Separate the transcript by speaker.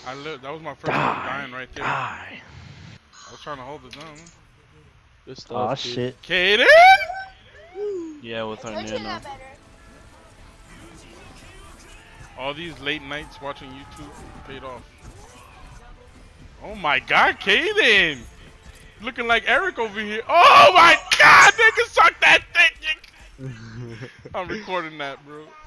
Speaker 1: I lived. That was my first time dying right there.
Speaker 2: Die.
Speaker 1: I was trying to hold it down.
Speaker 3: Good stuff,
Speaker 2: Oh
Speaker 3: dude.
Speaker 2: shit.
Speaker 1: Caden!
Speaker 3: Yeah, with our
Speaker 4: Don't you know
Speaker 3: Nano.
Speaker 4: better?
Speaker 1: All these late nights watching YouTube paid off. Oh my god, Caden! Looking like Eric over here. Oh my god, nigga, suck that thing! I'm recording that, bro.